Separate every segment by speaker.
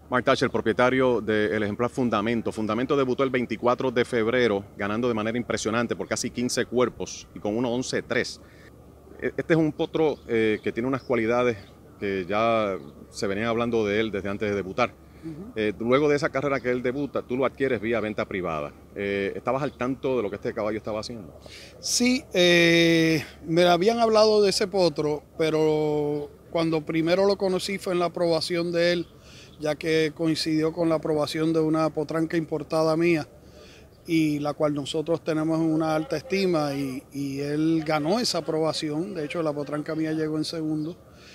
Speaker 1: Mark Thatcher, propietario del ejemplar Fundamento. Fundamento debutó el 24 de febrero, ganando de manera impresionante por casi 15 cuerpos y con 1.11.3. Este es un potro que tiene unas cualidades que ya se venían hablando de él desde antes de debutar. Luego de esa carrera que él debuta, tú lo adquieres vía venta privada. ¿Estabas al tanto de lo que este caballo estaba haciendo?
Speaker 2: Sí, me habían hablado de ese potro, pero cuando primero lo conocí fue en la aprobación de él, ya que coincidió con la aprobación de una potranca importada mía, y la cual nosotros tenemos en una alta estima, y él ganó esa aprobación. De hecho, la potranca mía llegó en segundo.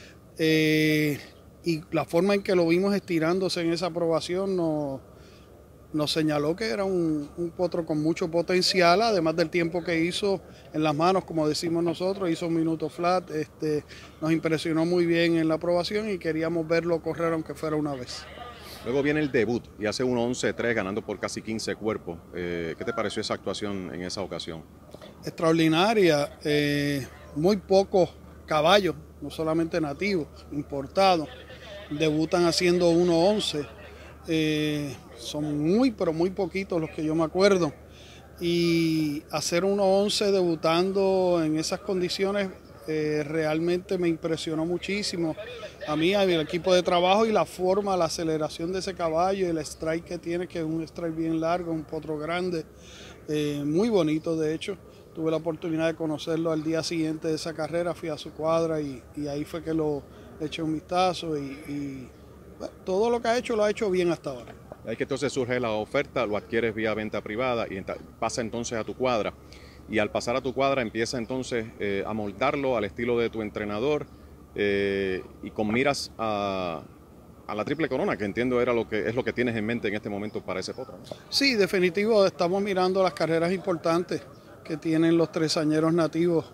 Speaker 2: Y la forma en que lo vimos estirándose en esa aprobación nos señaló que era un potro con mucho potencial, además del tiempo que hizo en las manos, como decimos nosotros, hizo un minuto flat. Nos impresionó muy bien en la aprobación y queríamos verlo correr aunque fuera una vez.
Speaker 1: Luego viene el debut y hace 1.11.3 ganando por casi 15 cuerpos. ¿Qué te pareció esa actuación en esa ocasión?
Speaker 2: Extraordinaria, muy pocos caballos, no solamente nativos, importados, debutan haciendo 1.11. Son muy, pero muy poquitos los que yo me acuerdo. Y hacer 1.11 debutando en esas condiciones realmente me impresionó muchísimo. A mí, a mi equipo de trabajo, y la forma, la aceleración de ese caballo y el strike que tiene, que es un strike bien largo, un potro grande, muy bonito de hecho. Tuve la oportunidad de conocerlo al día siguiente de esa carrera, fui a su cuadra y ahí fue que le eché un vistazo y bueno, todo lo que ha hecho lo ha hecho bien hasta ahora.
Speaker 1: Ahí que entonces surge la oferta, lo adquieres vía venta privada y pasa entonces a tu cuadra. Y al pasar a tu cuadra empieza entonces a moldarlo al estilo de tu entrenador y con miras a la triple corona, que entiendo es lo que tienes en mente en este momento para ese potro, ¿no?
Speaker 2: Sí, definitivo, estamos mirando las carreras importantes que tienen los tresañeros nativos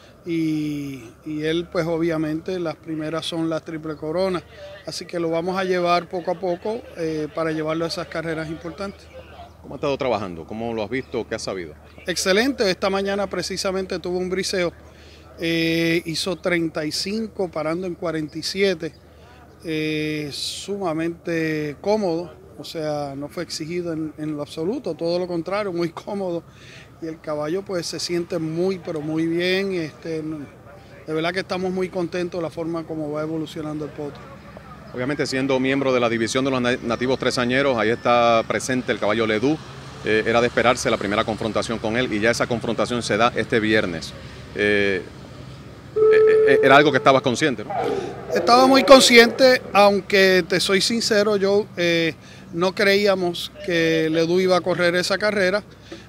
Speaker 2: y él pues obviamente las primeras son las triple coronas, así que lo vamos a llevar poco a poco para llevarlo a esas carreras importantes.
Speaker 1: ¿Cómo has estado trabajando? ¿Cómo lo has visto? ¿Qué has sabido?
Speaker 2: Excelente, esta mañana precisamente tuvo un briseo, hizo 35 parando en 47, sumamente cómodo, o sea, no fue exigido en lo absoluto, todo lo contrario, muy cómodo, y el caballo pues se siente muy, pero muy bien. De verdad que estamos muy contentos de la forma como va evolucionando el potro.
Speaker 1: Obviamente siendo miembro de la división de los nativos tresañeros, ahí está presente el caballo Ledoux. Era de esperarse la primera confrontación con él y ya esa confrontación se da este viernes. Era algo que estabas consciente, ¿no?
Speaker 2: Estaba muy consciente, aunque te soy sincero, yo no creíamos que Ledoux iba a correr esa carrera.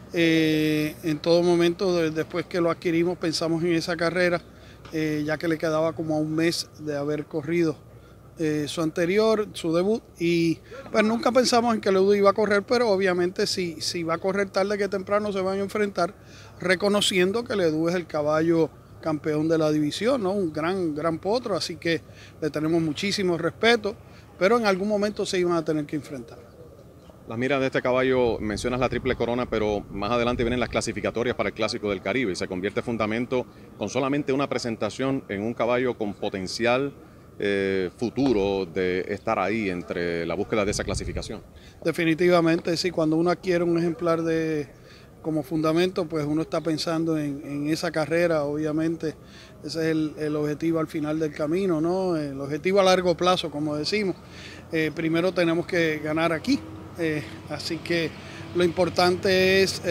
Speaker 2: En todo momento, después que lo adquirimos, pensamos en esa carrera, ya que le quedaba como a un mes de haber corrido su anterior, su debut, y pues nunca pensamos en que Ledoux iba a correr, pero obviamente si va a correr tarde que temprano se van a enfrentar, reconociendo que Ledoux es el caballo campeón de la división, ¿no? Un gran potro, así que le tenemos muchísimo respeto, pero en algún momento se iban a tener que enfrentar.
Speaker 1: Las miras de este caballo, mencionas la triple corona, pero más adelante vienen las clasificatorias para el Clásico del Caribe y se convierte Fundamento con solamente una presentación en un caballo con potencial futuro de estar ahí entre la búsqueda de esa clasificación.
Speaker 2: Definitivamente, sí, cuando uno adquiere un ejemplar como Fundamento, pues uno está pensando en esa carrera, obviamente. Ese es el objetivo al final del camino, ¿no? El objetivo a largo plazo, como decimos. Primero tenemos que ganar aquí, así que lo importante es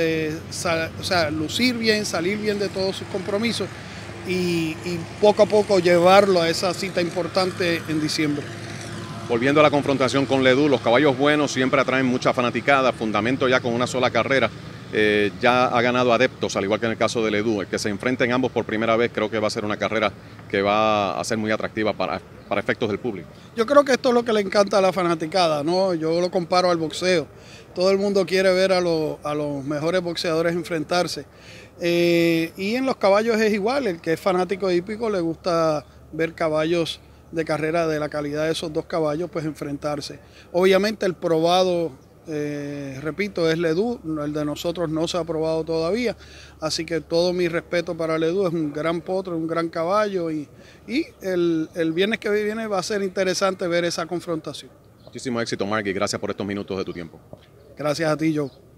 Speaker 2: lucir bien, salir bien de todos sus compromisos y poco a poco llevarlo a esa cita importante en diciembre.
Speaker 1: Volviendo a la confrontación con Ledoux, los caballos buenos siempre atraen mucha fanaticada. Fundamento ya con una sola carrera ya ha ganado adeptos, al igual que en el caso de Ledoux. El que se enfrenten ambos por primera vez creo que va a ser una carrera que va a ser muy atractiva para efectos del público.
Speaker 2: Yo creo que esto es lo que le encanta a la fanaticada, ¿no? Yo lo comparo al boxeo. Todo el mundo quiere ver a los mejores boxeadores enfrentarse. Y en los caballos es igual, el que es fanático de hípico le gusta ver caballos de carrera de la calidad de esos dos caballos, pues enfrentarse. Obviamente el probado, repito, es Ledoux, el de nosotros no se ha probado todavía, así que todo mi respeto para Ledoux, es un gran potro, un gran caballo y el viernes que viene va a ser interesante ver esa confrontación.
Speaker 1: Muchísimo éxito, Mark, y gracias por estos minutos de tu tiempo.
Speaker 2: Gracias a ti, Joe.